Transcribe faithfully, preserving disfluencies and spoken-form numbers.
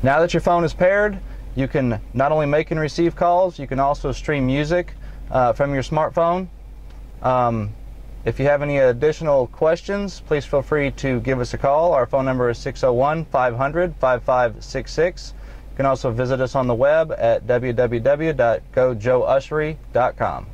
Now that your phone is paired, you can not only make and receive calls, you can also stream music uh, from your smartphone. Um, if you have any additional questions, please feel free to give us a call. Our phone number is six oh one, five hundred, five five six six. You can also visit us on the web at w w w dot go joe usry dot com.